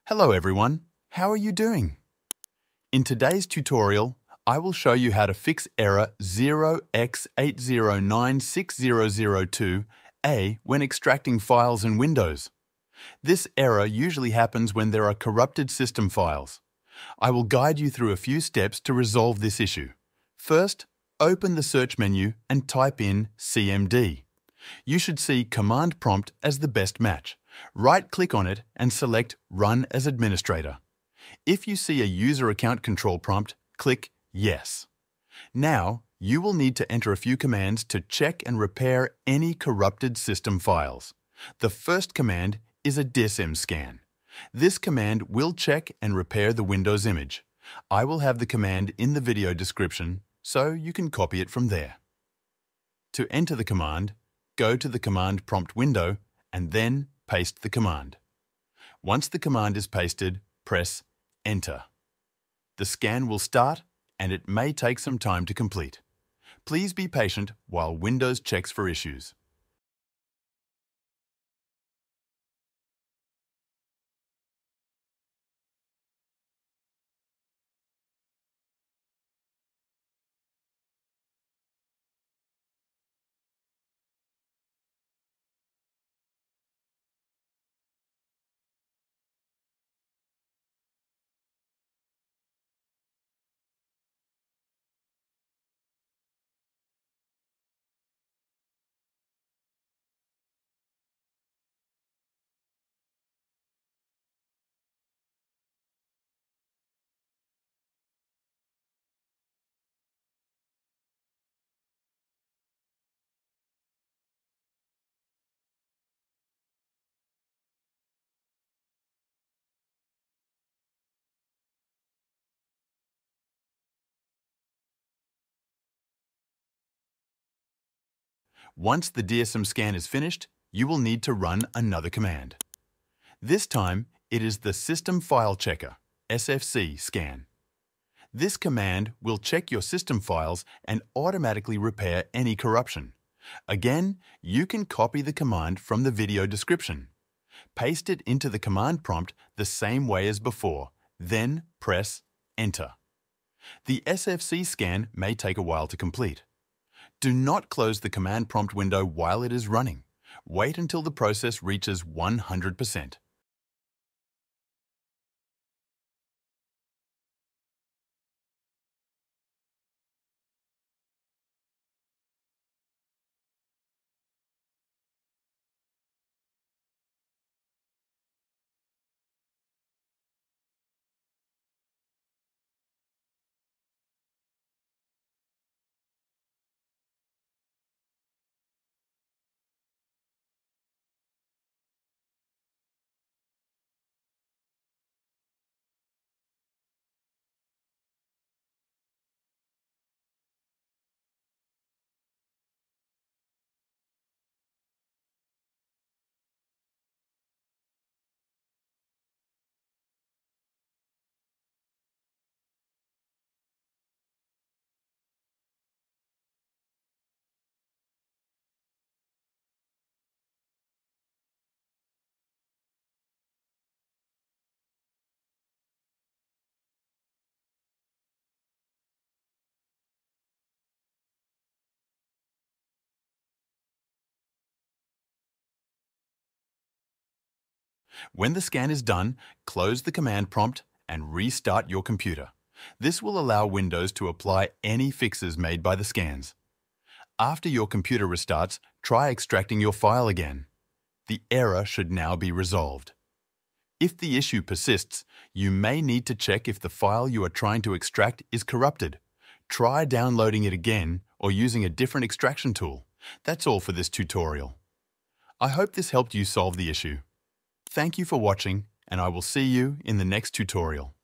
Hello everyone, how are you doing? In today's tutorial, I will show you how to fix error 0x8096002a when extracting files in Windows. This error usually happens when there are corrupted system files. I will guide you through a few steps to resolve this issue. First, open the search menu and type in CMD. You should see Command Prompt as the best match. Right-click on it and select Run as Administrator. If you see a User Account Control prompt, click Yes. Now, you will need to enter a few commands to check and repair any corrupted system files. The first command is a Dism scan. This command will check and repair the Windows image. I will have the command in the video description, so you can copy it from there. To enter the command, go to the Command Prompt window and then paste the command. Once the command is pasted, press Enter. The scan will start and it may take some time to complete. Please be patient while Windows checks for issues. Once the DSM scan is finished, you will need to run another command. This time, it is the System File Checker, SFC scan. This command will check your system files and automatically repair any corruption. Again, you can copy the command from the video description. Paste it into the command prompt the same way as before, then press Enter. The SFC scan may take a while to complete. Do not close the command prompt window while it is running. Wait until the process reaches 100%. When the scan is done, close the command prompt and restart your computer. This will allow Windows to apply any fixes made by the scans. After your computer restarts, try extracting your file again. The error should now be resolved. If the issue persists, you may need to check if the file you are trying to extract is corrupted. Try downloading it again or using a different extraction tool. That's all for this tutorial. I hope this helped you solve the issue. Thank you for watching, and I will see you in the next tutorial.